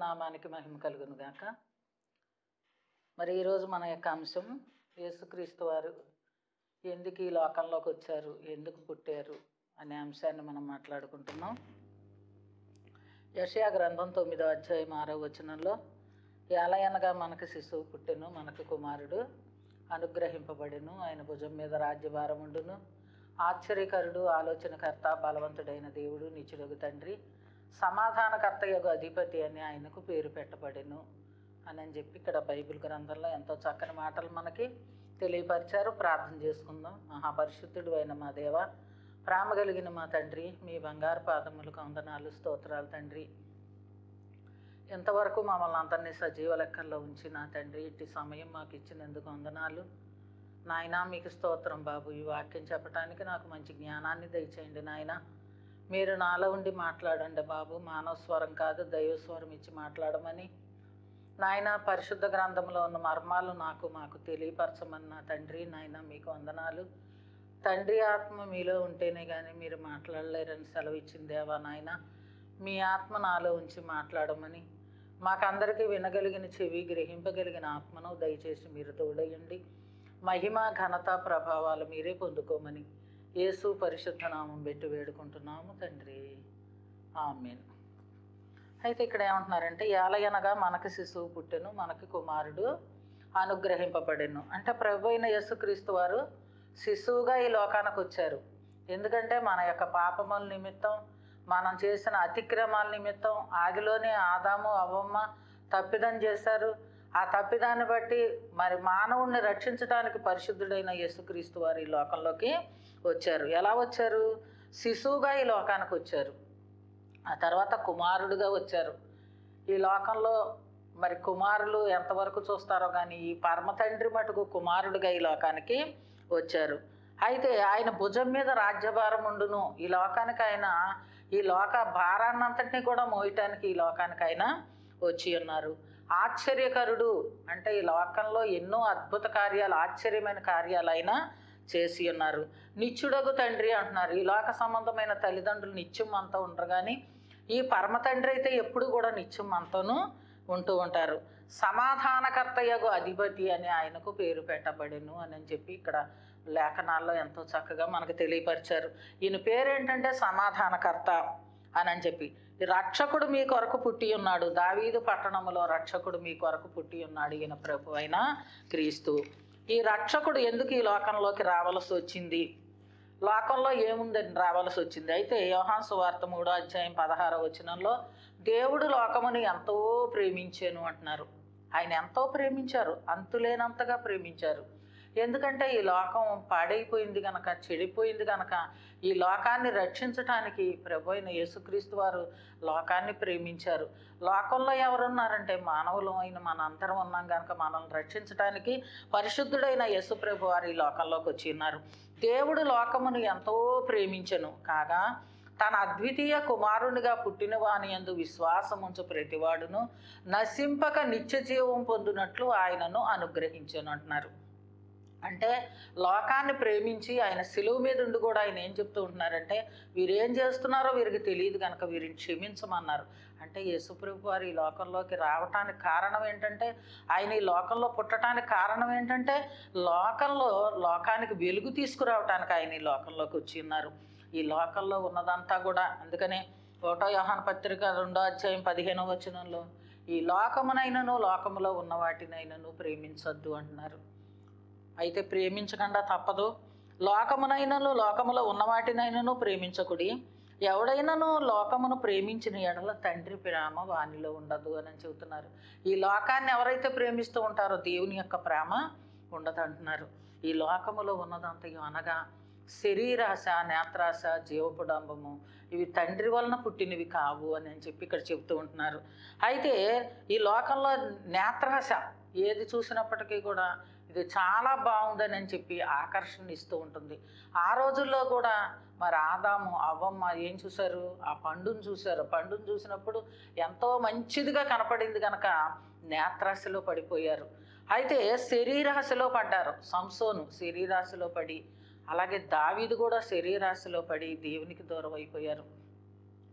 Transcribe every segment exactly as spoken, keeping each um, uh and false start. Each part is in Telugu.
నామానికి మహిమ కలుగును గాక. మరి ఈరోజు మన యొక్క అంశం యేసుక్రీస్తు వారు ఎందుకు ఈ లోకంలోకి వచ్చారు, ఎందుకు పుట్టారు అనే అంశాన్ని మనం మాట్లాడుకుంటున్నాం. యెషయా గ్రంథం తొమ్మిదో అధ్యాయం ఆరో వచనంలో ఏలయనగా మనకు శిశువు పుట్టెను, మనకు కుమారుడు అనుగ్రహింపబడెను, ఆయన భుజం మీద రాజ్యభారం ఉండును, ఆశ్చర్యకరుడు, ఆలోచనకర్త, బలవంతుడైన దేవుడు, నిత్యుడగు తండ్రి, సమాధానకర్త యొక్క అధిపతి అని ఆయనకు పేరు పెట్టబడెను అని అని చెప్పి ఇక్కడ బైబిల్ గ్రంథంలో ఎంతో చక్కని మాటలు మనకి తెలియపరిచారు. ప్రార్థన చేసుకుందాం. మహాపరిశుద్ధుడు అయిన మా దేవ, ప్రేమ కలిగిన మా తండ్రి, మీ బంగారు పాదములకు వందనాలు, స్తోత్రాలు తండ్రి. ఎంతవరకు మమ్మల్ని అందరినీ సజీవ లెక్కల్లో ఉంచిన తండ్రి, ఇట్టి సమయం మాకు ఇచ్చినందుకు వందనాలు నాయన. మీకు స్తోత్రం బాబు. ఈ వాక్యం చెప్పడానికి నాకు మంచి జ్ఞానాన్ని దయచేయండి నాయన. మీరు నాలో ఉండి మాట్లాడండి బాబు. మానవ స్వరం కాదు, దైవ స్వరం ఇచ్చి మాట్లాడమని నాయన. పరిశుద్ధ గ్రంథంలో ఉన్న మర్మాలు నాకు మాకు తెలియపరచమన్న తండ్రి నాయన, మీకు వందనాలు తండ్రి. ఆత్మ మీలో ఉంటేనే కానీ మీరు మాట్లాడలేరని సెలవు ఇచ్చింది దేవా నాయన. మీ ఆత్మ నాలో ఉంచి మాట్లాడమని, మాకందరికీ వినగలిగిన చెవి, గ్రహింపగలిగిన ఆత్మను దయచేసి మీరు తోడయండి. మహిమ, ఘనత, ప్రభావాలు మీరే పొందుకోమని యేసు పరిశుద్ధ నామం పెట్టి వేడుకుంటున్నాము తండ్రి, ఆమేన్. అయితే ఇక్కడ ఏమంటున్నారంటే, ఏలయనగా మనకు శిశువు పుట్టెను, మనకి కుమారుడు అనుగ్రహింపబడెను. అంటే ప్రభు అయిన యేసుక్రీస్తు వారు శిశువుగా ఈ లోకానికి వచ్చారు. ఎందుకంటే మన యొక్క పాపముల నిమిత్తం, మనం చేసిన అతిక్రమాల నిమిత్తం ఆదిలోనే ఆదాము అవ్వమ్మ తప్పిదం చేశారు. ఆ తప్పిదాన్ని బట్టి మరి మానవుణ్ణి రక్షించడానికి పరిశుద్ధుడైన యేసుక్రీస్తు వారు ఈ లోకంలోకి వచ్చారు. ఎలా వచ్చారు? శిశువుగా ఈ లోకానికి వచ్చారు. ఆ తర్వాత కుమారుడుగా వచ్చారు. ఈ లోకంలో మరి కుమారులు ఎంతవరకు చూస్తారో కానీ ఈ పరమ తండ్రి మటుకు కుమారుడుగా ఈ లోకానికి వచ్చారు. అయితే ఆయన భుజం మీద రాజ్యభారం ఉండును. ఈ లోకానికి ఆయన ఈ లోక భారాన్నంతటినీ కూడా మోయటానికి ఈ లోకానికి ఆయన వచ్చి ఉన్నారు. ఆశ్చర్యకరుడు అంటే ఈ లోకంలో ఎన్నో అద్భుత కార్యాలు, ఆశ్చర్యమైన కార్యాలు ఆయన చేసి ఉన్నారు. నిత్యుడగు తండ్రి అంటున్నారు. ఈ లోక సంబంధమైన తల్లిదండ్రులు నిత్యం మనతో ఉండరు, కానీ ఈ పరమ తండ్రి అయితే ఎప్పుడు కూడా నిత్యం మనతోనూ ఉంటూ ఉంటారు. సమాధానకర్తయగు అధిపతి అని ఆయనకు పేరు పెట్టబడెను అని అని చెప్పి ఇక్కడ లేఖనాల్లో ఎంతో చక్కగా మనకు తెలియపరిచారు. ఈయన పేరేంటంటే సమాధానకర్త అని అని చెప్పి. రక్షకుడు మీ కొరకు పుట్టి ఉన్నాడు, దావీదు పట్టణములో రక్షకుడు మీ కొరకు పుట్టి ఉన్నాడు, ఈయన ప్రభు అయిన క్రీస్తు. ఈ రక్షకుడు ఎందుకు ఈ లోకంలోకి రావాల్సి వచ్చింది, లోకంలో ఏముందని రావాల్సి వచ్చింది? అయితే యోహాను సువార్త మూడో అధ్యాయం పదహారో వచనంలో దేవుడు లోకముని ఎంతో ప్రేమించాను అంటున్నారు. ఆయన ఎంతో ప్రేమించారు, అంతులేనంతగా ప్రేమించారు. ఎందుకంటే ఈ లోకం పాడైపోయింది కనుక, చెడిపోయింది కనుక ఈ లోకాన్ని రక్షించటానికి ప్రభు అయిన యేసుక్రీస్తు వారు లోకాన్ని ప్రేమించారు. లోకంలో ఎవరున్నారంటే మానవులు అయిన మన అందరం ఉన్నాం కనుక మనల్ని రక్షించడానికి పరిశుద్ధుడైన యేసు ప్రభు వారు ఈ లోకంలోకి వచ్చి ఉన్నారు. దేవుడు లోకమును ఎంతో ప్రేమించెను కాగా తన అద్వితీయ కుమారునిగా పుట్టిన వాని యందు విశ్వాసముంచు ప్రతివాడును నశింపక నిత్య జీవం పొందినట్లు ఆయనను అనుగ్రహించెను అంటున్నారు. అంటే లోకాన్ని ప్రేమించి ఆయన సిలువ మీద ఉండి కూడా ఆయన ఏం చెప్తూ ఉంటున్నారంటే, వీరేం చేస్తున్నారో వీరికి తెలియదు కనుక వీరిని క్షమించమన్నారు. అంటే యేసుప్రభు వారు ఈ లోకంలోకి రావటానికి కారణం ఏంటంటే, ఆయన ఈ లోకంలో పుట్టడానికి కారణం ఏంటంటే, లోకంలో లోకానికి వెలుగు తీసుకురావటానికి ఆయన ఈ లోకంలోకి వచ్చి ఉన్నారు. ఈ లోకంలో ఉన్నదంతా కూడా, అందుకనే ఒకటో యోహాను పత్రిక రెండో అధ్యాయం పదిహేనో వచనంలో ఈ లోకమునైనను లోకములో ఉన్న వాటినైనను ప్రేమించొద్దు అంటున్నారు. అయితే ప్రేమించకుండా తప్పదు. లోకమునైనను లోకములో ఉన్న వాటినైనను ప్రేమించకుడి, ఎవడైనాను లోకమును ప్రేమించిన ఎడల తండ్రి ప్రేమ వానిలో ఉండదు అని చెబుతున్నారు. ఈ లోకాన్ని ఎవరైతే ప్రేమిస్తూ ఉంటారో దేవుని యొక్క ప్రేమ ఉండదు అంటున్నారు. ఈ లోకములో ఉన్నదంతయు అనగా శరీరాశ, నేత్రాశ, జీవపుడంబము ఇవి తండ్రి వలన పుట్టినవి కావు అని అని చెప్పి ఇక్కడ చెబుతూ ఉంటున్నారు. అయితే ఈ లోకంలో నేత్రాశ ఏది చూసినప్పటికీ కూడా ఇది చాలా బాగుందని అని చెప్పి ఆకర్షణ ఇస్తూ ఉంటుంది. ఆ రోజుల్లో కూడా మరి ఆదాము అవ్వమ్మ ఏం చూశారు? ఆ పండును చూశారు. పండును చూసినప్పుడు ఎంతో మంచిదిగా కనపడింది కనుక నేత్రాశలో పడిపోయారు. అయితే శరీరాశలో పడ్డారు. సంసోను శరీరాశలో పడి, అలాగే దావీదు కూడా శరీరాశలో పడి దేవునికి దూరం అయిపోయారు.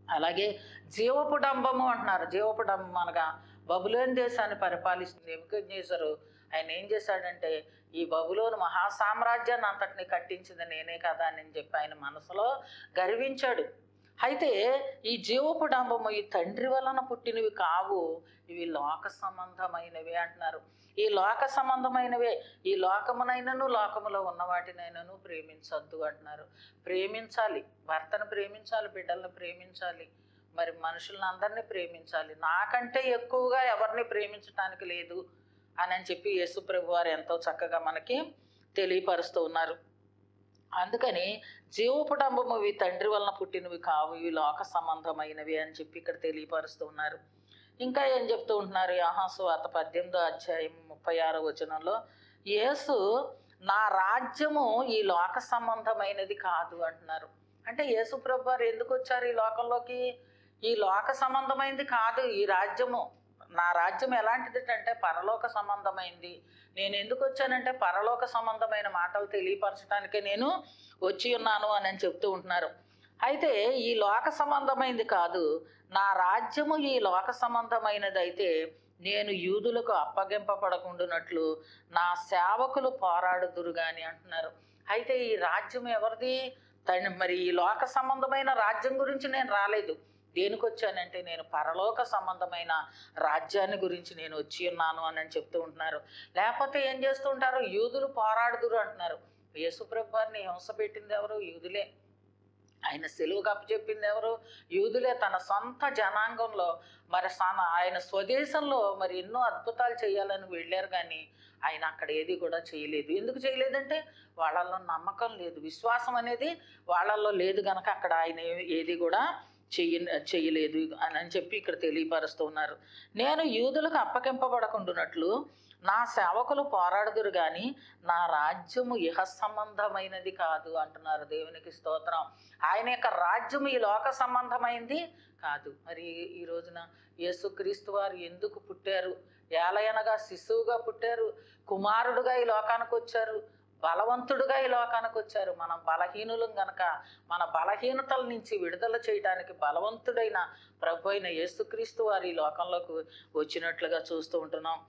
అలాగే జీవపు డంబము అంటున్నారు. జీవపు డంబం అనగా బబులోను దేశాన్ని పరిపాలిస్తుంది నెబుకద్నెజరు. ఆయన ఏం చేశాడంటే ఈ బబులోను మహాసామ్రాజ్యాన్ని అంతటిని కట్టించింది నేనే కదా అని చెప్పి ఆయన మనసులో గర్వించాడు. అయితే ఈ జీవపు డంబము ఈ తండ్రి వలన పుట్టినవి కావు, ఇవి లోక సంబంధమైనవి అంటున్నారు. ఈ లోక సంబంధమైనవే, ఈ లోకమునైనను లోకములో ఉన్న వాటినైనను ప్రేమించద్దు అంటున్నారు. ప్రేమించాలి, భర్తను ప్రేమించాలి, బిడ్డలను ప్రేమించాలి, మరి మనుషులను అందరినీ ప్రేమించాలి. నాకంటే ఎక్కువగా ఎవరిని ప్రేమించడానికి లేదు అని అని చెప్పి యేసు ప్రభు వారు ఎంతో చక్కగా మనకి తెలియపరుస్తూ ఉన్నారు. అందుకని జీవపు డంబము ఇవి తండ్రి వలన పుట్టినవి కావు, ఇవి లోక సంబంధమైనవి అని చెప్పి ఇక్కడ తెలియపరుస్తూ ఉన్నారు. ఇంకా ఏం చెప్తూ ఉంటున్నారు? యోహాను సువార్త పద్దెనిమిదో అధ్యాయం ముప్పై ఆరో వచనంలో యేసు నా రాజ్యము ఈ లోక సంబంధమైనది కాదు అంటున్నారు. అంటే యేసు ప్రభు వారు ఎందుకు వచ్చారు ఈ లోకంలోకి? ఈ లోక సంబంధమైనది కాదు ఈ రాజ్యము. నా రాజ్యం ఎలాంటిది అంటే పరలోక సంబంధమైంది. నేను ఎందుకు వచ్చానంటే పరలోక సంబంధమైన మాటలు తెలియపరచడానికే నేను వచ్చి ఉన్నాను అని అని చెప్తూ ఉంటున్నారు. అయితే ఈ లోక సంబంధమైనది కాదు, నా రాజ్యము ఈ లోక సంబంధమైనది అయితే నేను యూదులకు అప్పగింపబడకుండానట్లు నా సేవకులు పోరాడుదురు గాని అంటున్నారు. అయితే ఈ రాజ్యం ఎవరిది? తను మరి ఈ లోక సంబంధమైన రాజ్యం గురించి నేను రాలేదు. దేనికి వచ్చానంటే నేను పరలోక సంబంధమైన రాజ్యాన్ని గురించి నేను వచ్చి ఉన్నాను అని అని చెప్తూ ఉంటున్నారు. లేకపోతే ఏం చేస్తూ ఉంటారు? యూదులు పోరాడుదురు అంటున్నారు. యేసుప్రభు వారిని హింస పెట్టింది ఎవరు? యూదులే. ఆయన సెలువుకు అప్పచెప్పింది ఎవరు? యూదులే. తన సొంత జనాంగంలో మరి సన ఆయన స్వదేశంలో మరి ఎన్నో అద్భుతాలు చేయాలని వెళ్ళారు, కానీ ఆయన అక్కడ ఏది కూడా చేయలేదు. ఎందుకు చేయలేదంటే వాళ్ళల్లో నమ్మకం లేదు, విశ్వాసం అనేది వాళ్ళల్లో లేదు కనుక అక్కడ ఆయన ఏది కూడా చెయ్య చెయ్యలేదు అని అని చెప్పి ఇక్కడ తెలియపరుస్తూ ఉన్నారు. నేను యూదులకు అప్పగింపబడకుండానట్లు నా సేవకులు పోరాడుదురు కానీ నా రాజ్యము ఇహ సంబంధమైనది కాదు అంటున్నారు. దేవునికి స్తోత్రం. ఆయన యొక్క రాజ్యము ఈ లోక సంబంధమైంది కాదు. మరి ఈ రోజున యేసుక్రీస్తు వారు ఎందుకు పుట్టారు? ఏలయనగా శిశువుగా పుట్టారు, కుమారుడుగా ఈ లోకానికి వచ్చారు, బలవంతుడుగా ఈ లోకానికి వచ్చారు. మనం బలహీనులం గనక మన బలహీనతల నుంచి విడుదల చేయడానికి బలవంతుడైన ప్రభు అయిన యేసుక్రీస్తు వారు ఈ లోకంలోకి వచ్చినట్లుగా చూస్తూ ఉంటున్నాం.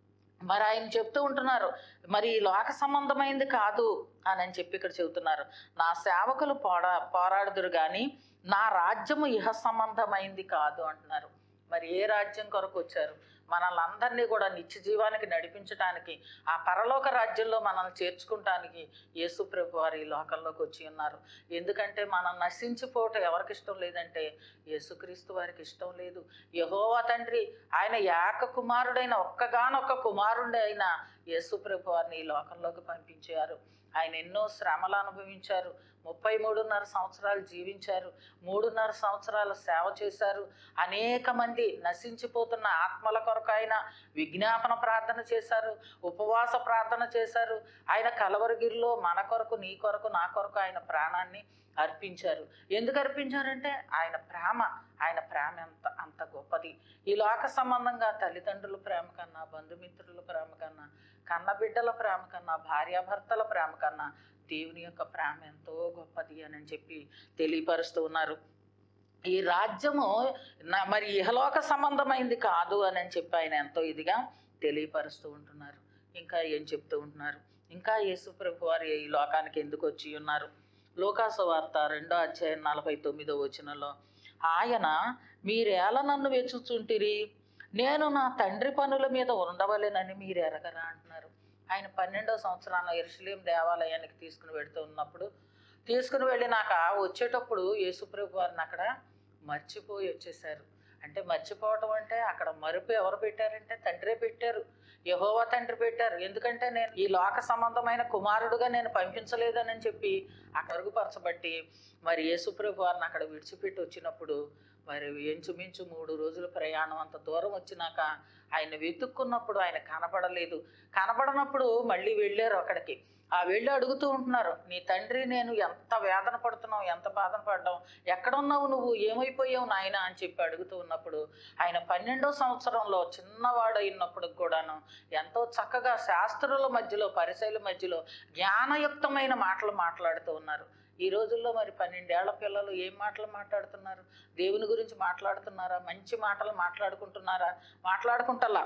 మరి ఆయన చెప్తూ ఉంటున్నారు మరి ఈ లోక సంబంధమైంది కాదు అని అని చెప్పి ఇక్కడ చెబుతున్నారు. నా సేవకులు పోరా పోరాడుదురు కానీ నా రాజ్యము ఇహ సంబంధమైంది కాదు అంటున్నారు. మరి ఏ రాజ్యం కొరకు వచ్చారు? మనల్ని అందరినీ కూడా నిత్య జీవానికి నడిపించడానికి, ఆ పరలోక రాజ్యంలో మనల్ని చేర్చుకుంటానికి యేసు ప్రభు వారు ఈ లోకంలోకి వచ్చి ఉన్నారు. ఎందుకంటే మనం నశించిపోవటం ఎవరికి ఇష్టం లేదంటే యేసుక్రీస్తు వారికి ఇష్టం లేదు. యెహోవా తండ్రి ఆయన ఏక కుమారుడైన ఒక్కగానొక్క కుమారుడు అయిన యేసు ప్రభు వారిని ఈ లోకంలోకి పంపించారు. ఆయన ఎన్నో శ్రమలు అనుభవించారు, ముప్పై మూడున్నర సంవత్సరాలు జీవించారు, మూడున్నర సంవత్సరాలు సేవ చేశారు. అనేక మంది నశించిపోతున్న ఆత్మల కొరకు ఆయన విజ్ఞాపన ప్రార్థన చేశారు, ఉపవాస ప్రార్థన చేశారు. ఆయన కలవరగిరిలో మన కొరకు, నీ కొరకు, నా కొరకు ఆయన ప్రాణాన్ని అర్పించారు. ఎందుకు అర్పించారంటే ఆయన ప్రేమ, ఆయన ప్రేమ ఎంత అంత గొప్పది. ఈ లోక సంబంధంగా తల్లిదండ్రుల ప్రేమ కన్నా, బంధుమిత్రుల ప్రేమ కన్నా, కన్నబిడ్డల ప్రేమ కన్నా, భార్యాభర్తల ప్రేమ కన్నా దేవుని యొక్క ప్రేమ ఎంతో గొప్పది అని చెప్పి తెలియపరుస్తూ ఉన్నారు. ఈ రాజ్యము మరి ఇహలోక సంబంధమైంది కాదు అని చెప్పి ఆయన ఎంతో ఇదిగా తెలియపరుస్తూ ఉంటున్నారు. ఇంకా ఏం చెప్తూ ఉంటున్నారు? ఇంకా యేసు ప్రభు వారు ఈ లోకానికి ఎందుకు వచ్చి ఉన్నారు? లోకాసు వార్త రెండో అధ్యాయం నలభై తొమ్మిదో వచనంలో ఆయన మీరేళ నన్ను వెచుచుంటిరి, నేను నా తండ్రి పనుల మీద ఉండవలేనని మీరు ఎరగరా అంటున్నారు. ఆయన పన్నెండో సంవత్సరాన యెరూషలేము దేవాలయానికి తీసుకుని వెళుతూ ఉన్నప్పుడు తీసుకుని వెళ్ళినాక వచ్చేటప్పుడు యేసుప్రభు వారిని అక్కడ మర్చిపోయి వచ్చేసారు. అంటే మర్చిపోవటం అంటే అక్కడ మరుపు ఎవరు పెట్టారంటే తండ్రే పెట్టారు, యెహోవా తండ్రి పెట్టారు. ఎందుకంటే నేను ఈ లోక సంబంధమైన కుమారుడుగా నేను పంపించలేదని చెప్పి అక్కడ అరుగుపరచబట్టి మరి యేసుప్రభు వారిని అక్కడ విడిచిపెట్టి వచ్చినప్పుడు మరి ఎంచుమించు మూడు రోజుల ప్రయాణం అంత దూరం వచ్చినాక ఆయన వెతుక్కున్నప్పుడు ఆయన కనపడలేదు. కనపడనప్పుడు మళ్ళీ వెళ్ళారు అక్కడికి. ఆ వెళ్ళి అడుగుతూ ఉంటున్నారు, నీ తండ్రి నేను ఎంత వేదన పడుతున్నావు, ఎంత బాధన పడ్డావు, ఎక్కడున్నావు నువ్వు, ఏమైపోయావు నాయన అని చెప్పి అడుగుతూ ఉన్నప్పుడు ఆయన పన్నెండో సంవత్సరంలో చిన్నవాడు అయినప్పుడు కూడాను ఎంతో చక్కగా శాస్త్రుల మధ్యలో, పరిసయ్యుల మధ్యలో జ్ఞానయుక్తమైన మాటలు మాట్లాడుతూ ఉన్నారు. ఈ రోజుల్లో మరి పన్నెండేళ్ల పిల్లలు ఏం మాటలు మాట్లాడుతున్నారు? దేవుని గురించి మాట్లాడుతున్నారా? మంచి మాటలు మాట్లాడుకుంటున్నారా? మాట్లాడుకుంటలా.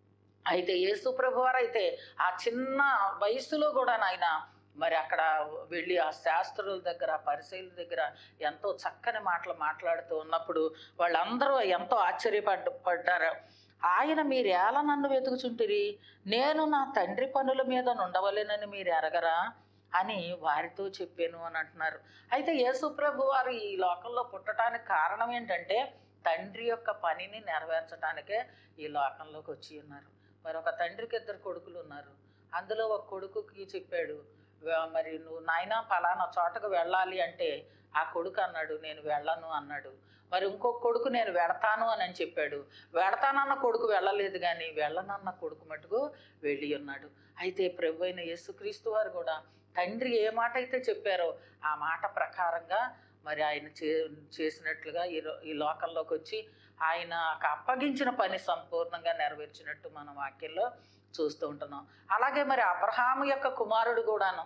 అయితే యేసు ప్రభువారు అయితే ఆ చిన్న వయసులో కూడా నాయన మరి అక్కడ వెళ్ళి ఆ శాస్త్రుల దగ్గర, పరిసయ్యుల దగ్గర ఎంతో చక్కని మాటలు మాట్లాడుతూ ఉన్నప్పుడు వాళ్ళందరూ ఎంతో ఆశ్చర్యపడ్డ పడ్డారు. ఆయన మీరేలా నన్ను వెతుకుచుంటిరి? నేను నా తండ్రి పనుల మీద నుండవలేనని మీరు ఎరగరా అని వారితో చెప్పాను అని అంటున్నారు. అయితే యేసు ప్రభు వారు ఈ లోకంలో పుట్టడానికి కారణం ఏంటంటే తండ్రి యొక్క పనిని నెరవేర్చడానికే ఈ లోకంలోకి వచ్చి ఉన్నారు. మరి ఒక తండ్రికి ఇద్దరు కొడుకులు ఉన్నారు. అందులో ఒక కొడుకుకి చెప్పాడు, మరి నువ్వు నాయన పలానా చోటకు వెళ్ళాలి అంటే ఆ కొడుకు అన్నాడు నేను వెళ్ళను అన్నాడు. మరి ఇంకొక కొడుకు నేను వెడతాను అని అని చెప్పాడు. వెడతానన్న కొడుకు వెళ్ళలేదు, కానీ వెళ్ళనన్న కొడుకు మటుకు వెళ్ళి ఉన్నాడు. అయితే ప్రభు అయిన యేసుక్రీస్తు వారు కూడా తండ్రి ఏ మాట అయితే చెప్పారో ఆ మాట ప్రకారంగా మరి ఆయన చే చేసినట్లుగా ఈ ఈ లోకంలోకి వచ్చి ఆయన అప్పగించిన పని సంపూర్ణంగా నెరవేర్చినట్టు మనం వాక్యంలో చూస్తూ ఉంటున్నాం. అలాగే మరి అబ్రహాము యొక్క కుమారుడు కూడాను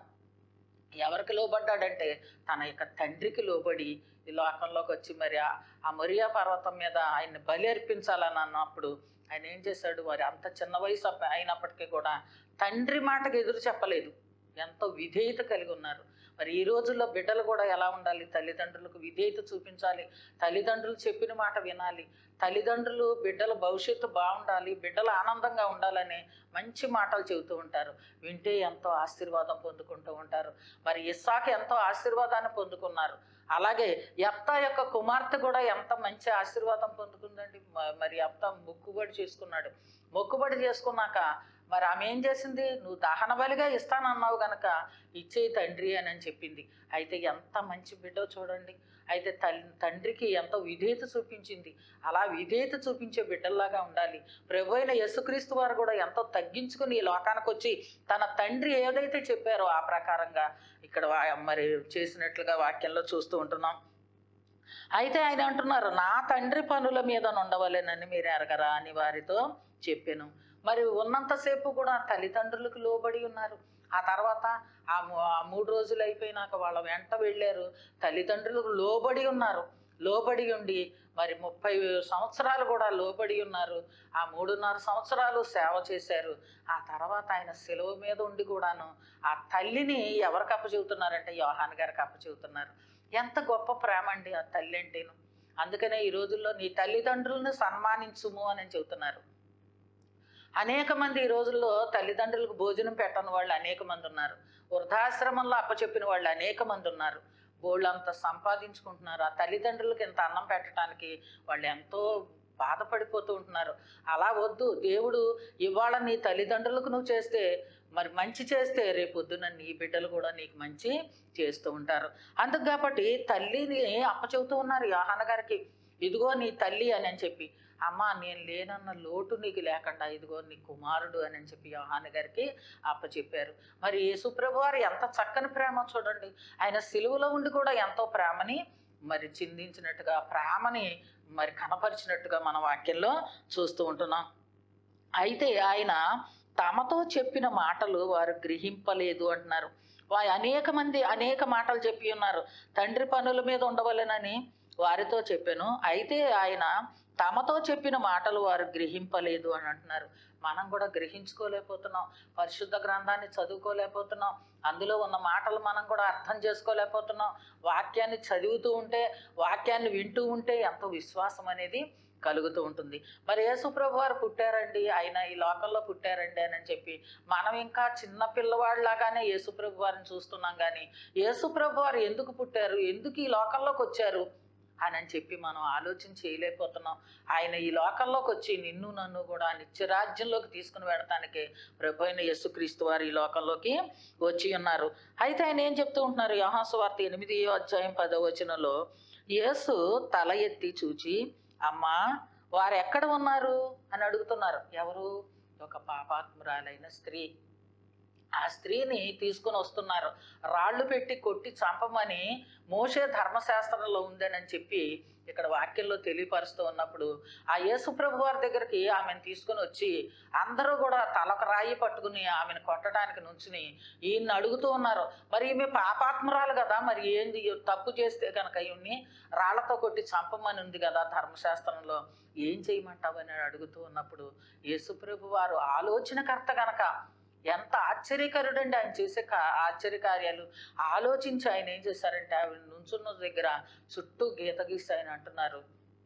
ఎవరికి లోబడ్డాడంటే తన యొక్క తండ్రికి లోబడి ఈ లోకంలోకి వచ్చి మరి ఆ మొరియా పర్వతం మీద ఆయన్ని బలి అర్పించాలని అన్నప్పుడు ఆయన ఏం చేశాడు? మరి అంత చిన్న వయసు అయినప్పటికీ కూడా తండ్రి మాటకు ఎదురు చెప్పలేదు. ఎంతో విధేయత కలిగి ఉన్నారు. మరి ఈ రోజుల్లో బిడ్డలు కూడా ఎలా ఉండాలి? తల్లిదండ్రులకు విధేయత చూపించాలి. తల్లిదండ్రులు చెప్పిన మాట వినాలి. తల్లిదండ్రులు బిడ్డల భవిష్యత్తు బాగుండాలి, బిడ్డలు ఆనందంగా ఉండాలని మంచి మాటలు చెబుతూ ఉంటారు. వింటే ఎంతో ఆశీర్వాదం పొందుకుంటూ ఉంటారు. మరి ఇస్సాకు ఎంతో ఆశీర్వాదాన్ని పొందుకున్నారు. అలాగే యెఫ్తా యొక్క కుమార్తె కూడా ఎంత మంచి ఆశీర్వాదం పొందుకుందండి. మరి యెఫ్తా మొక్కుబడి చేసుకున్నాడు. మొక్కుబడి చేసుకున్నాక మరి ఆమె ఏం చేసింది? నువ్వు దహన బలిగా ఇస్తానన్నావు గనక ఇచ్చేయి తండ్రి అని అని చెప్పింది. అయితే ఎంత మంచి బిడ్డో చూడండి. అయితే తల్లి తండ్రికి ఎంతో విధేయత చూపించింది. అలా విధేయత చూపించే బిడ్డల్లాగా ఉండాలి. ప్రభు అయిన యేసుక్రీస్తు వారు కూడా ఎంతో తగ్గించుకుని ఈ లోకానికి వచ్చి తన తండ్రి ఏదైతే చెప్పారో ఆ ప్రకారంగా ఇక్కడ మరి చేసినట్లుగా వాక్యంలో చూస్తూ ఉంటున్నాం. అయితే ఆయన అంటున్నారు, నా తండ్రి పనుల మీద నుండవలేనని మీరు ఎరగరా అని వారితో చెప్పాను. మరి ఉన్నంతసేపు కూడా తల్లిదండ్రులకు లోబడి ఉన్నారు. ఆ తర్వాత ఆ మూడు రోజులు అయిపోయినాక వాళ్ళ వెంట వెళ్ళారు. తల్లిదండ్రులకు లోబడి ఉన్నారు. లోబడి ఉండి మరి ముప్పై సంవత్సరాలు కూడా లోబడి ఉన్నారు. ఆ మూడున్నర సంవత్సరాలు సేవ చేశారు. ఆ తర్వాత ఆయన సెలవు మీద ఉండి కూడాను ఆ తల్లిని ఎవరికి అప్పచెబుతున్నారంటే యోహాను గారికి అప్పచెబుతున్నారు. ఎంత గొప్ప ప్రేమ అండి ఆ తల్లి అంటేను. అందుకనే ఈ రోజుల్లో నీ తల్లిదండ్రులను సన్మానించుము అని చెబుతున్నారు. అనేక మంది ఈ రోజుల్లో తల్లిదండ్రులకు భోజనం పెట్టని వాళ్ళు అనేక మంది ఉన్నారు. వృద్ధాశ్రమంలో అప్పచెప్పిన వాళ్ళు అనేక మంది ఉన్నారు. బోళ్ళంతా సంపాదించుకుంటున్నారు. ఆ తల్లిదండ్రులకు ఇంత అన్నం పెట్టడానికి వాళ్ళు ఎంతో బాధపడిపోతూ ఉంటున్నారు. అలా వద్దు. దేవుడు ఇవాళ నీ తల్లిదండ్రులకు నువ్వు చేస్తే మరి మంచి చేస్తే రేపొద్దున నీ బిడ్డలు కూడా నీకు మంచి చేస్తూ ఉంటారు. అందుకు కాబట్టి తల్లిని అప్పచెబుతూ ఉన్నారు యోహాను గారికి, ఇదిగో నీ తల్లి అని అని చెప్పి. అమ్మ నేను లేనన్న లోటు నీకు లేకుండా ఇదిగో నీ కుమారుడు అని అని చెప్పి యోహాను గారికి అప్పచెప్పారు. మరి యేసుప్రభు వారు ఎంత చక్కని ప్రేమ చూడండి. ఆయన సిలువలో ఉండి కూడా ఎంతో ప్రేమని మరి చిందించినట్టుగా, ప్రేమని మరి కనపరిచినట్టుగా మన వాక్యంలో చూస్తూ ఉంటున్నాం. అయితే ఆయన తమతో చెప్పిన మాటలు వారు గ్రహింపలేదు అంటున్నారు. వారు అనేక మంది అనేక మాటలు చెప్పి ఉన్నారు. తండ్రి పనుల మీద ఉండవలెనని వారితో చెప్పాను. అయితే ఆయన తమతో చెప్పిన మాటలు వారు గ్రహింపలేదు అని అంటున్నారు. మనం కూడా గ్రహించుకోలేకపోతున్నాం. పరిశుద్ధ గ్రంథాన్ని చదువుకోలేకపోతున్నాం. అందులో ఉన్న మాటలు మనం కూడా అర్థం చేసుకోలేకపోతున్నాం. వాక్యాన్ని చదువుతూ ఉంటే, వాక్యాన్ని వింటూ ఉంటే ఎంతో విశ్వాసం అనేది కలుగుతూ ఉంటుంది. మరి యేసుప్రభు వారు పుట్టారండి, ఆయన ఈ లోకంలో పుట్టారండి అని చెప్పి మనం ఇంకా చిన్న పిల్లవాళ్ళలాగానే యేసుప్రభు వారిని చూస్తున్నాం. కానీ యేసుప్రభు వారు ఎందుకు పుట్టారు, ఎందుకు ఈ లోకంలోకి వచ్చారు అని అని చెప్పి మనం ఆలోచన చేయలేకపోతున్నాం. ఆయన ఈ లోకంలోకి వచ్చి నిన్ను నన్ను కూడా నిత్యరాజ్యంలోకి తీసుకుని వెళ్ళటానికి ప్రభు అయిన యేసుక్రీస్తు వారు ఈ లోకంలోకి వచ్చి ఉన్నారు. అయితే ఆయన ఏం చెప్తూ ఉంటున్నారు? యోహాను సువార్త ఎనిమిది అధ్యాయం పదో వచనంలో యేసు తల ఎత్తి చూచి, అమ్మా వారు ఎక్కడ ఉన్నారు అని అడుగుతున్నారు. ఎవరు? ఒక పాపాత్మురాలైన స్త్రీ. ఆ స్త్రీని తీసుకొని వస్తున్నారు. రాళ్ళు పెట్టి కొట్టి చంపమని మోషే ధర్మశాస్త్రంలో ఉందని చెప్పి ఇక్కడ వాక్యంలో తెలియపరుస్తూ ఉన్నప్పుడు ఆ యేసుప్రభు వారి దగ్గరికి ఆమెను తీసుకొని వచ్చి అందరూ కూడా తలకు రాయి పట్టుకుని ఆమెను కొట్టడానికి నుంచుని ఈయన్ని అడుగుతూ ఉన్నారు. మరి ఈమె పాపాత్మురాలు కదా, మరి ఏంది తప్పు చేస్తే కనుక ఈయన్ని రాళ్లతో కొట్టి చంపమని ఉంది కదా ధర్మశాస్త్రంలో, ఏం చేయమంటావని అడుగుతూ ఉన్నప్పుడు యేసుప్రభు వారు ఆలోచనకర్త గనక ఎంత ఆశ్చర్యకరుడండి ఆయన చేసే ఆశ్చర్యకార్యాలు. ఆలోచించి ఆయన ఏం చేశారంటే ఆవిడ నుంచున్న దగ్గర చుట్టూ గీత గీసి ఆయన అంటున్నారు,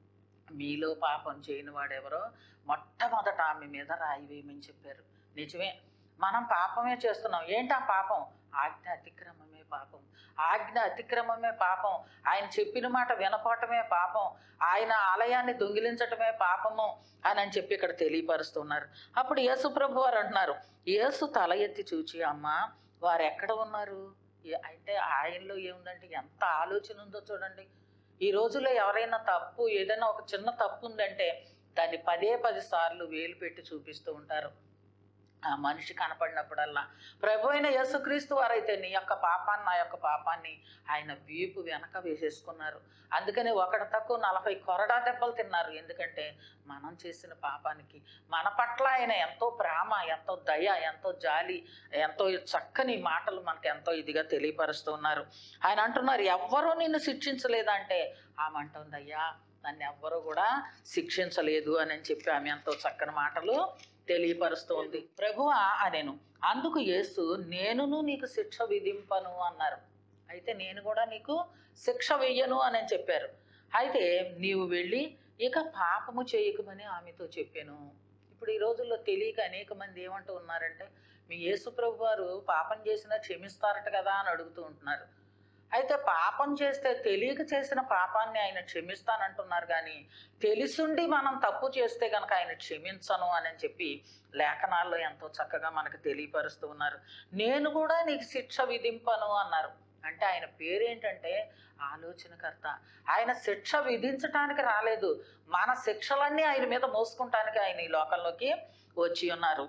మీలో పాపం చేయని వాడెవరో మొట్టమొదట ఆమె మీద రాయి వేయమని చెప్పారు. నిజమే, మనం పాపమే చేస్తున్నాం. ఏంటి ఆ పాపం? ఆజ్ఞ అతిక్రమమే పాపం. ఆజ్ఞ అతిక్రమమే పాపం. ఆయన చెప్పిన మాట వినపోవటమే పాపం. ఆయన ఆలయాన్ని దొంగిలించటమే పాపము అని అని చెప్పి ఇక్కడ తెలియపరుస్తున్నారు. అప్పుడు యేసు ప్రభు వారు అంటున్నారు, యేసు తల ఎత్తి చూచి, అమ్మ వారు ఎక్కడ ఉన్నారు అంటే ఆయనలో ఏముందంటే ఎంత ఆలోచన ఉందో చూడండి. ఈ రోజుల్లో ఎవరైనా తప్పు ఏదైనా ఒక చిన్న తప్పు ఉందంటే దాన్ని పదే పది సార్లు వేలు పెట్టి చూపిస్తూ ఉంటారు. ఆ మనిషి కనపడినప్పుడల్లా ప్రభు అయిన యేసుక్రీస్తు వారైతే నీ యొక్క పాపాన్ని నా యొక్క పాపాన్ని ఆయన వీపు వెనక వేసేసుకున్నారు. అందుకని ఒకటి తక్కువ నలభై కొరడా దెబ్బలు తిన్నారు. ఎందుకంటే మనం చేసిన పాపానికి మన పట్ల ఆయన ఎంతో ప్రేమ, ఎంతో దయ, ఎంతో జాలి, ఎంతో చక్కని మాటలు మనకు ఎంతో ఇదిగా తెలియపరుస్తూ ఉన్నారు. ఆయన అంటున్నారు, ఎవ్వరూ నిన్ను శిక్షించలేదంటే ఆమె అంటుంది, అయ్యా నన్ను ఎవ్వరూ కూడా శిక్షించలేదు అని చెప్పి ఆమె ఎంతో చక్కని మాటలు తెలియపరుస్తోంది. ప్రభువా అనేను. అందుకు యేసు, నేనును నీకు శిక్ష విధింపను అన్నారు. అయితే నేను కూడా నీకు శిక్ష వెయ్యను అని చెప్పారు. అయితే నీవు వెళ్ళి ఇక పాపము చేయకమని ఆమెతో చెప్పాను. ఇప్పుడు ఈ రోజుల్లో తెలియక అనేక మంది ఏమంటూ ఉన్నారంటే, మీ యేసు ప్రభు వారు పాపం చేసినా క్షమిస్తారట కదా అని అడుగుతూ ఉంటున్నారు. అయితే పాపం చేస్తే తెలియక చేసిన పాపాన్ని ఆయన క్షమిస్తానంటున్నారు, కానీ తెలిసుండి మనం తప్పు చేస్తే కనుక ఆయన క్షమించను అని చెప్పి లేఖనాల్లో ఎంతో చక్కగా మనకు తెలియపరుస్తూ ఉన్నారు. నేను కూడా నీకు శిక్ష విధింపను అన్నారు. అంటే ఆయన పేరేంటంటే ఆలోచనకర్త. ఆయన శిక్ష విధించటానికి రాలేదు, మన శిక్షలన్నీ ఆయన మీద మోసుకుంటానికి ఆయన ఈ లోకంలోకి వచ్చి ఉన్నారు.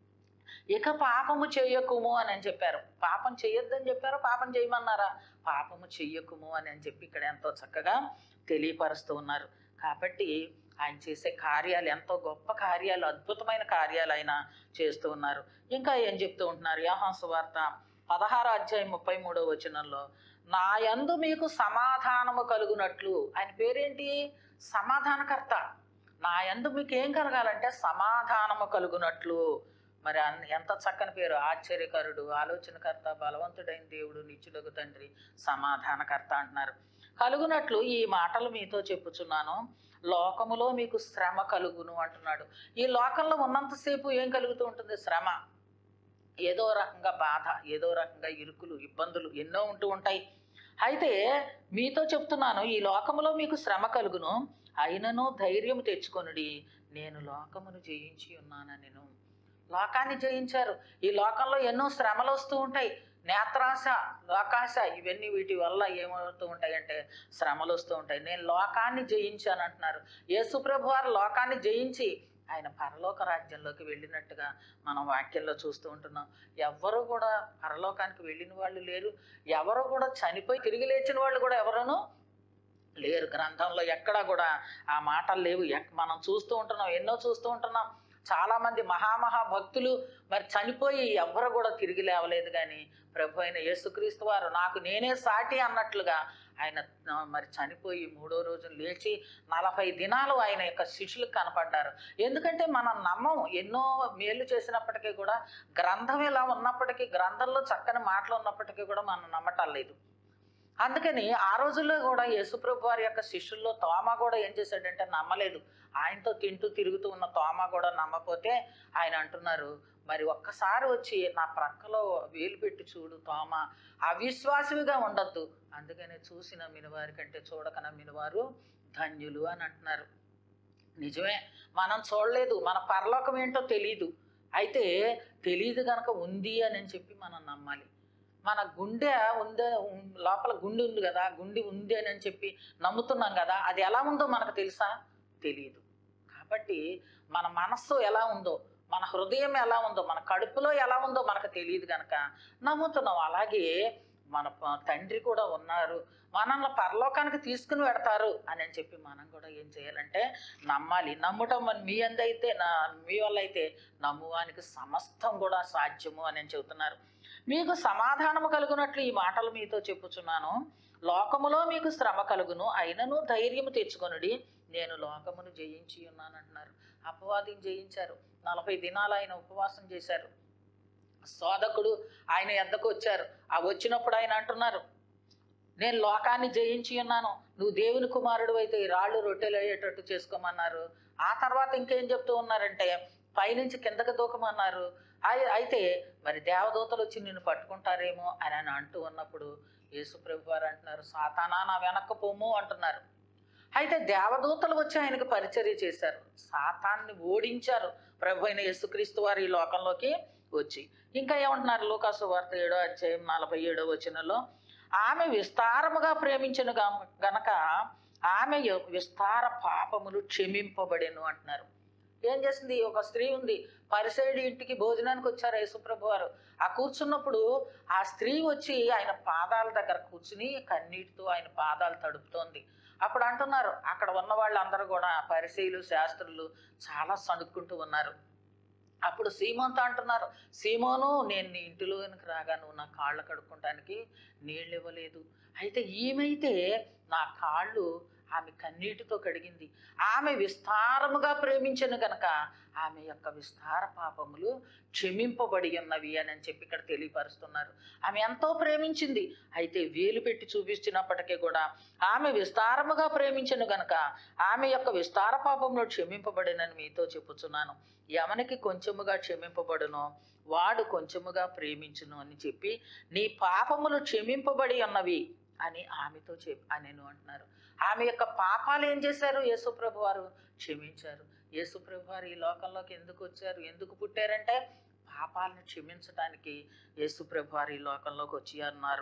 ఇక పాపము చెయ్యకుము అని అని చెప్పారు. పాపం చెయ్యొద్దని చెప్పారు, పాపం చేయమన్నారా? పాపము చెయ్యకుము అని అని చెప్పి ఇక్కడ ఎంతో చక్కగా తెలియపరుస్తూ ఉన్నారు. కాబట్టి ఆయన చేసే కార్యాలు ఎంతో గొప్ప కార్యాలు, అద్భుతమైన కార్యాలు ఆయన చేస్తూ ఉన్నారు. ఇంకా ఏం చెప్తూ ఉంటున్నారు? యోహాను సువార్త పదహారో అధ్యాయం ముప్పై మూడో వచనంలో, నా యందు మీకు సమాధానము కలుగునట్లు. ఆయన పేరేంటి? సమాధానకర్త. నా యందు మీకు ఏం కలగాలంటే సమాధానము కలుగునట్లు. మరి ఎంత చక్కని పేరు! ఆశ్చర్యకరుడు, ఆలోచనకర్త, బలవంతుడైన దేవుడు, నిత్యుడగు తండ్రి, సమాధానకర్త అంటున్నారు. కలుగునట్లు ఈ మాటలు మీతో చెప్పుచున్నాను, లోకములో మీకు శ్రమ కలుగును అంటున్నాడు. ఈ లోకంలో ఉన్నంతసేపు ఏం కలుగుతూ ఉంటుంది? శ్రమ. ఏదో రకంగా బాధ, ఏదో రకంగా ఇరుకులు, ఇబ్బందులు ఎన్నో ఉంటూ ఉంటాయి. అయితే మీతో చెప్తున్నాను, ఈ లోకములో మీకు శ్రమ కలుగును, అయినను ధైర్యం తెచ్చుకొనుడి, నేను లోకమును జయించి ఉన్నానని. నేను లోకాన్ని జయించారు. ఈ లోకంలో ఎన్నో శ్రమలు వస్తూ ఉంటాయి. నేత్రాశ, లోకాశ, ఇవన్నీ వీటి వల్ల ఏమవుతూ ఉంటాయంటే శ్రమలు వస్తూ ఉంటాయి. నేను లోకాన్ని జయించాను అంటున్నారు. యేసుప్రభు వారు లోకాన్ని జయించి ఆయన పరలోక రాజ్యంలోకి వెళ్ళినట్టుగా మనం వాక్యంలో చూస్తూ ఉంటున్నాం. ఎవరు కూడా పరలోకానికి వెళ్ళిన వాళ్ళు లేరు, ఎవరు కూడా చనిపోయి తిరిగి లేచిన వాళ్ళు కూడా ఎవరునూ లేరు. గ్రంథంలో ఎక్కడా కూడా ఆ మాటలు లేవు. మనం చూస్తూ ఉంటున్నాం, ఎన్నో చూస్తూ ఉంటున్నాం. చాలామంది మహామహా భక్తులు మరి చనిపోయి ఎవ్వరు కూడా తిరిగి లేవలేదు, కానీ ప్రభు అయిన యేసుక్రీస్తు వారు నాకు నేనే సాటి అన్నట్లుగా ఆయన మరి చనిపోయి మూడో రోజు లేచి నలభై దినాలు ఆయన యొక్క శిష్యులకు కనపడ్డారు. ఎందుకంటే మనం నమ్మం, ఎన్నో మేలు చేసినప్పటికీ కూడా, గ్రంథం ఇలా ఉన్నప్పటికీ, గ్రంథంలో చక్కని మాటలు ఉన్నప్పటికీ కూడా మనం నమ్మటం లేదు. అందుకని ఆ రోజుల్లో కూడా యేసుప్రభు వారి యొక్క శిష్యుల్లో తోమా కూడా ఏం చేశాడంటే నమ్మలేదు. ఆయనతో తింటూ తిరుగుతూ ఉన్న తోమా కూడా నమ్మపోతే ఆయన అంటున్నారు, మరి ఒక్కసారి వచ్చి నా ప్రక్కలో వేలు పెట్టి చూడు తోమా, అవిశ్వాసివిగా ఉండద్దు, అందుకనే చూసి నమ్మిన వారి కంటే చూడక నమ్మిన వారు ధన్యులు అని అంటున్నారు. నిజమే, మనం చూడలేదు, మన పరలోకం ఏంటో తెలియదు. అయితే తెలియదు కనుక ఉంది అని చెప్పి మనం నమ్మాలి. మన గుండె ఉందే, లోపల గుండె ఉంది కదా, గుండె ఉంది అని చెప్పి నమ్ముతున్నాం కదా, అది ఎలా ఉందో మనకు తెలుసా? తెలియదు. కాబట్టి మన మనస్సు ఎలా ఉందో, మన హృదయం ఎలా ఉందో, మన కడుపులో ఎలా ఉందో మనకు తెలియదు కనుక నమ్ముతున్నాం. అలాగే మన తండ్రి కూడా ఉన్నారు, మనల్ని పరలోకానికి తీసుకుని పెడతారు అని అని చెప్పి మనం కూడా ఏం చేయాలంటే నమ్మాలి. నమ్ముటం మన మీ అందైతే నా మీ వల్ల అయితే నమ్మువానికి సమస్తం కూడా సాధ్యము అని అని చెబుతున్నారు. మీకు సమాధానము కలుగునట్లు ఈ మాటలు మీతో చెప్పుచున్నాను. లోకములో మీకు శ్రమ కలుగును, అయినను ధైర్యము తెచ్చుకొనుడి, నేను లోకమును జయించి ఉన్నాను అంటున్నారు. అపవాదిని జయించారు. నలభై దినాలు ఆయన ఉపవాసం చేశారు. శోధకుడు ఆయన ఎద్దకు వచ్చారు. ఆ వచ్చినప్పుడు ఆయన అంటున్నారు, నేను లోకాన్ని జయించి ఉన్నాను, నువ్వు దేవుని కుమారుడు అయితే ఈ రాళ్ళు రొట్టెలు అయ్యేటట్టు చేసుకోమన్నారు. ఆ తర్వాత ఇంకేం చెప్తూ ఉన్నారంటే పైనుంచి కిందకు దూకమన్నారు. అయితే మరి దేవదూతలు వచ్చి నిన్ను పట్టుకుంటారేమో అని అని అంటూ ఉన్నప్పుడు యేసు ప్రభు వారు అంటున్నారు, సాతానా నా వెనక్కు పొమ్ము అంటున్నారు. అయితే దేవదూతలు వచ్చి ఆయనకు పరిచర్య చేశారు, సాతాన్ని ఓడించారు ప్రభు అయిన యేసుక్రీస్తు వారు ఈ లోకంలోకి వచ్చి. ఇంకా ఏమంటున్నారు లూకాసు వార్త ఏడో అధ్యాయం నలభై ఏడో వచనంలో, ఆమె విస్తారముగా ప్రేమించను గనక ఆమె విస్తార పాపములు క్షమింపబడెను అంటున్నారు. ఏం చేసింది? ఒక స్త్రీ ఉంది, పరిసయ్యుడి ఇంటికి భోజనానికి వచ్చారు యేసుప్రభు వారు. ఆ కూర్చున్నప్పుడు ఆ స్త్రీ వచ్చి ఆయన పాదాల దగ్గర కూర్చుని కన్నీటితో ఆయన పాదాలు తడుపుతోంది. అప్పుడు అంటున్నారు, అక్కడ ఉన్న వాళ్ళందరూ కూడా పరిసయ్యులు శాస్త్రులు చాలా సణుక్కుంటూ ఉన్నారు. అప్పుడు సీమోన్తో అంటున్నారు, సీమోను, నేను నీ ఇంటిలోనికి రాగా నువ్వు నా కాళ్ళు కడుక్కోవటానికి నీళ్ళు ఇవ్వలేదు. అయితే ఈమెయితే నా కాళ్ళు ఆమె కన్నీటితో కడిగింది. ఆమె విస్తారముగా ప్రేమించను గనక ఆమె యొక్క విస్తార పాపములు క్షమింపబడి ఉన్నవి అని అని చెప్పి ఇక్కడ తెలియపరుస్తున్నారు. ఆమె ఎంతో ప్రేమించింది. అయితే వేలు పెట్టి చూపించినప్పటికీ కూడా ఆమె విస్తారముగా ప్రేమించను గనక ఆమె యొక్క విస్తార పాపములు క్షమింపబడినని మీతో చెప్పుచున్నాను. ఎవనికి కొంచెముగా క్షమింపబడునో వాడు కొంచెముగా ప్రేమించును అని చెప్పి నీ పాపములు క్షమింపబడి ఉన్నవి అని ఆమెతో చెప్పి అనేను అంటున్నారు. ఆమె యొక్క పాపాలు ఏం చేశారు? యేసుప్రభు వారు క్షమించారు. యేసుప్రభు వారు ఈ లోకంలోకి ఎందుకు వచ్చారు, ఎందుకు పుట్టారంటే పాపాలను క్షమించడానికి యేసుప్రభు వారు ఈ లోకంలోకి వచ్చి అన్నారు.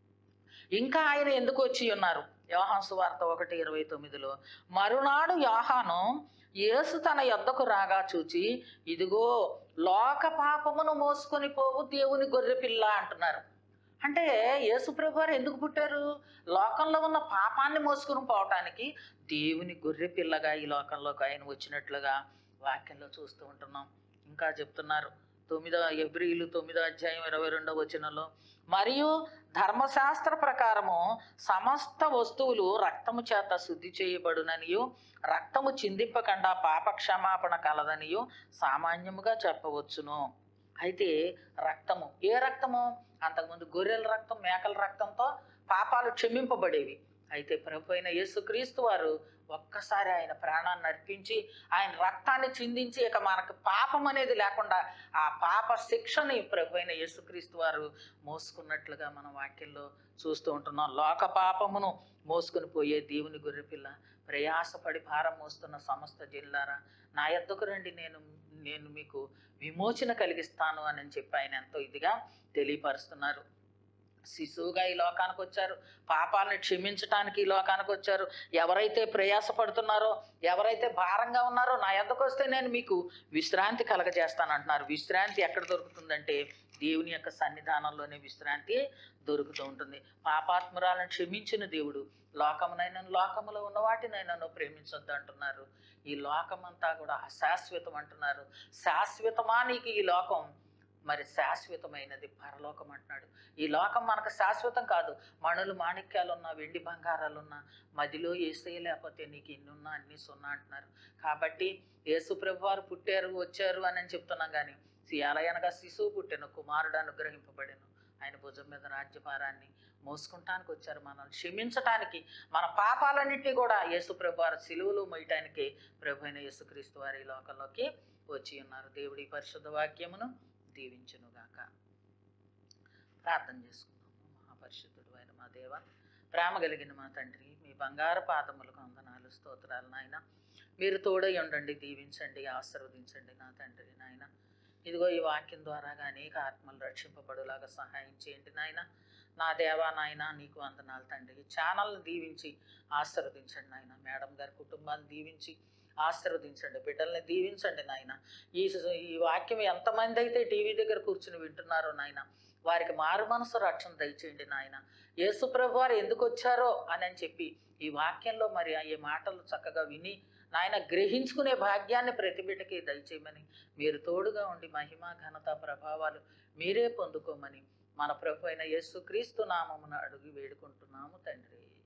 ఇంకా ఆయన ఎందుకు వచ్చి ఉన్నారు? యోహాను సువార్త ఒకటి ఇరవై తొమ్మిదిలో, మరునాడు యోహాను యేసు తన యొద్దకు రాగా చూచి, ఇదిగో లోక పాపమును మోసుకొని పోవు దేవుని గొర్రెపిల్ల అంటున్నారు. అంటే యేసుప్రభు వారు ఎందుకు పుట్టారు? లోకంలో ఉన్న పాపాన్ని మోసుకుని పోవటానికి దేవుని గొర్రె పిల్లగా ఈ లోకంలోకి ఆయన వచ్చినట్లుగా వాక్యంలో చూస్తూ ఉంటున్నాం. ఇంకా చెప్తున్నారు తొమ్మిదో ఎబ్రీలు తొమ్మిదో అధ్యాయం ఇరవై రెండో వచనంలో, మరియు ధర్మశాస్త్ర ప్రకారము సమస్త వస్తువులు రక్తము చేత శుద్ధి చేయబడుననియు రక్తము చిందింపకుండా పాప క్షమాపణ కలదనియు సామాన్యముగా చెప్పవచ్చును. అయితే రక్తము, ఏ రక్తము? అంతకుముందు గొర్రెల రక్తం, మేకల రక్తంతో పాపాలు క్షమింపబడేవి. అయితే ప్రభు అయిన యేసుక్రీస్తు వారు ఒక్కసారి ఆయన ప్రాణాన్ని అర్పించి ఆయన రక్తాన్ని చిందించి ఇక మనకు పాపం అనేది లేకుండా ఆ పాప శిక్షని ప్రభు అయిన యేసుక్రీస్తు వారు మోసుకున్నట్లుగా మనం వాక్యంలో చూస్తూ ఉంటున్నాం. లోక పాపమును మోసుకుని పోయే దేవుని గొర్రెపిల్ల, ప్రయాసపడి భారం మోస్తున్న సమస్త జిల్లారా నా యొద్దకు రండి, నేను నేను మీకు విమోచన కలిగిస్తాను అని చెప్పి ఆయన ఎంతో ఇదిగా తెలియపరుస్తున్నారు. శిశువుగా ఈ లోకానికి వచ్చారు, పాపాలను క్షమించటానికి ఈ లోకానికి వచ్చారు. ఎవరైతే ప్రయాసపడుతున్నారో, ఎవరైతే భారంగా ఉన్నారో నా యొద్దకు వస్తే నేను మీకు విశ్రాంతి కలగజేస్తాను అంటున్నారు. విశ్రాంతి ఎక్కడ దొరుకుతుందంటే దేవుని యొక్క సన్నిధానంలోనే విశ్రాంతి దొరుకుతూ ఉంటుంది. పాపాత్మురాలను క్షమించిన దేవుడు లోకమునైనా లోకములో ఉన్న వాటినైనాను ప్రేమించొద్దు అంటున్నారు. ఈ లోకమంతా కూడా అశాశ్వతం అంటున్నారు. శాశ్వతమా నీకు ఈ లోకం? మరి శాశ్వతమైనది పరలోకం అంటున్నాడు. ఈ లోకం మనకు శాశ్వతం కాదు. మణులు మాణిక్యాలున్నా, వెండి బంగారాలున్నా, మదిలో యేసయ్య లేకపోతే నీకు ఇన్నున్నా అన్నీ సున్నా అంటున్నారు. కాబట్టి యేసు ప్రభు వారు పుట్టారు, వచ్చారు అని చెప్తున్నాం. కానీ అనగా శిశువు పుట్టెను, కుమారుడు అనుగ్రహింపబడెను, ఆయన భుజం మీద రాజ్యభారాన్ని మోసుకుంటానికి వచ్చారు. మనల్ని క్షమించటానికి, మన పాపాలన్నింటినీ కూడా యేసు ప్రభు వారు సిలువలో మోయటానికి ప్రభు అయిన యేసుక్రీస్తు వారు ఈ లోకంలోకి వచ్చి ఉన్నారు. దేవుడి పరిశుద్ధ వాక్యమును దీవించునుగాక. ప్రార్థన చేసుకుందాము. మహాపరిశుద్ధుడు అయిన మా దేవ, ప్రేమ కలిగిన మా తండ్రి, మీ బంగారు పాదములకు వందనాలు, స్తోత్రాలు నాయన. మీరు తోడై ఉండండి, దీవించండి, ఆశీర్వదించండి నా తండ్రి నాయన. ఇదిగో ఈ వాక్యం ద్వారా అనేక ఆత్మలు రక్షింపబడులాగా సహాయం చేయండి నాయన. నా దేవా నాయన, నీకు వందనాలు తండ్రి. ఛానల్ని దీవించి ఆశీర్వదించండి నాయన. మేడం గారి కుటుంబాన్ని దీవించి ఆశీర్వదించండి, బిడ్డల్ని దీవించండి నాయన. ఈ ఈ వాక్యం ఎంతమంది అయితే టీవీ దగ్గర కూర్చుని వింటున్నారో నాయన, వారికి మారు మనసు రక్షణ దయచేయండి నాయన. యేసు ప్రభు వారు ఎందుకు వచ్చారో అని అని చెప్పి ఈ వాక్యంలో మరి ఈ మాటలు చక్కగా విని నాయన గ్రహించుకునే భాగ్యాన్ని ప్రతి బిడ్డకి దయచేయమని, మీరు తోడుగా ఉండి మహిమ ఘనత ప్రభావాలు మీరే పొందుకోమని మన ప్రభు అయిన యేసుక్రీస్తు నామమున అడుగు వేడుకుంటున్నాము తండ్రి.